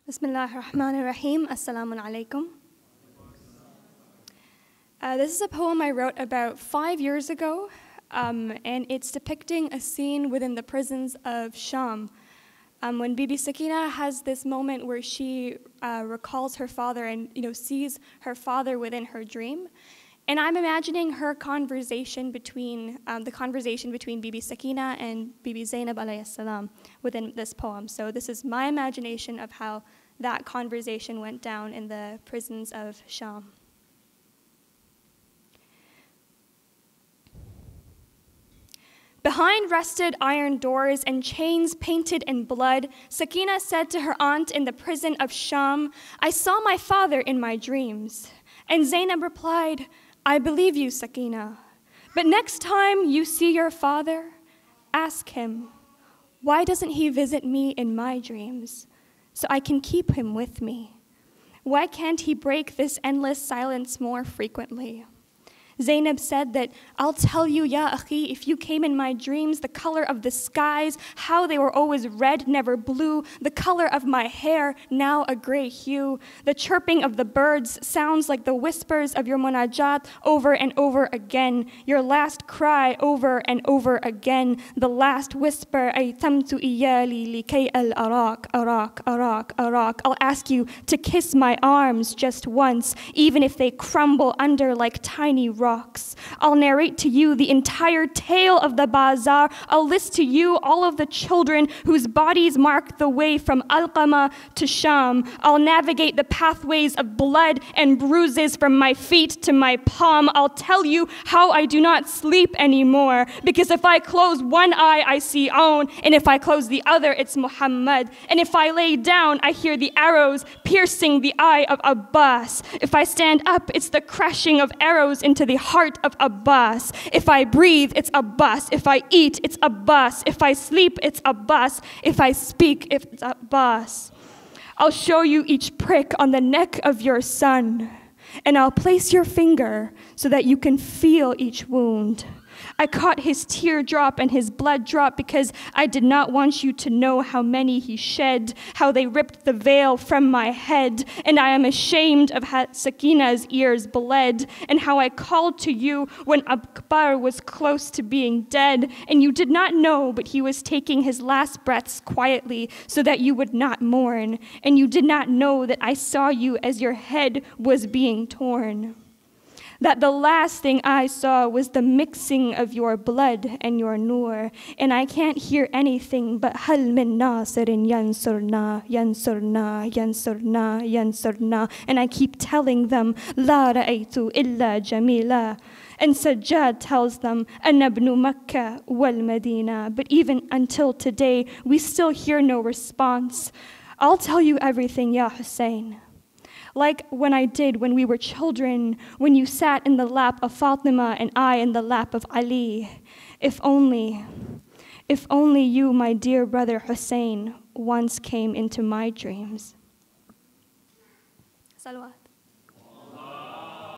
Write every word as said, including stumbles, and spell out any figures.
Bismillah ar-Rahman ar-Rahim. Assalamu alaikum. Uh, this is a poem I wrote about five years ago, um, and it's depicting a scene within the prisons of Sham. Um, when Bibi Sakina has this moment where she uh, recalls her father and you know sees her father within her dream. And I'm imagining her conversation between, um, the conversation between Bibi Sakina and Bibi Zainab alayhi salam within this poem. So this is my imagination of how that conversation went down in the prisons of Sham. Behind rusted iron doors and chains painted in blood, Sakina said to her aunt in the prison of Sham, "I saw my father in my dreams." And Zainab replied, "I believe you, Sakina. But next time you see your father, ask him, why doesn't he visit me in my dreams so I can keep him with me? Why can't he break this endless silence more frequently?" Zainab said that, "I'll tell you, ya akhi, if you came in my dreams, the color of the skies, how they were always red, never blue, the color of my hair, now a gray hue, the chirping of the birds sounds like the whispers of your munajat over and over again, your last cry over and over again, the last whisper, aytamtu iyali likay al arak, arak, arak, arak. I'll ask you to kiss my arms just once, even if they crumble under like tiny rocks. Rocks. I'll narrate to you the entire tale of the bazaar. I'll list to you all of the children whose bodies mark the way from Alqama to Sham. I'll navigate the pathways of blood and bruises from my feet to my palm. I'll tell you how I do not sleep anymore, because if I close one eye, I see Aoun, and if I close the other, it's Muhammad. And if I lay down, I hear the arrows piercing the eye of Abbas. If I stand up, it's the crashing of arrows into the heart of Abbas. If I breathe, it's Abbas. If I eat, it's Abbas. If I sleep, it's Abbas. If I speak, it's Abbas. I'll show you each prick on the neck of your son, and I'll place your finger so that you can feel each wound. I caught his teardrop and his blood drop because I did not want you to know how many he shed, how they ripped the veil from my head, and I am ashamed of how Sakina's ears bled, and how I called to you when Akbar was close to being dead, and you did not know, but he was taking his last breaths quietly so that you would not mourn, and you did not know that I saw you as your head was being torn. That the last thing I saw was the mixing of your blood and your nur, and I can't hear anything but hal min nasirin yansurna, yansurna, yansurna, yansurna, and I keep telling them, la ra'aytu illa jamila. And Sajjad tells them, Ana ibnu Makkah wal Medina. But even until today, we still hear no response. I'll tell you everything, Ya Hussein. Like when I did when we were children, when you sat in the lap of Fatima and I in the lap of Ali. If only, if only you, my dear brother Hussein, once came into my dreams. Salawat.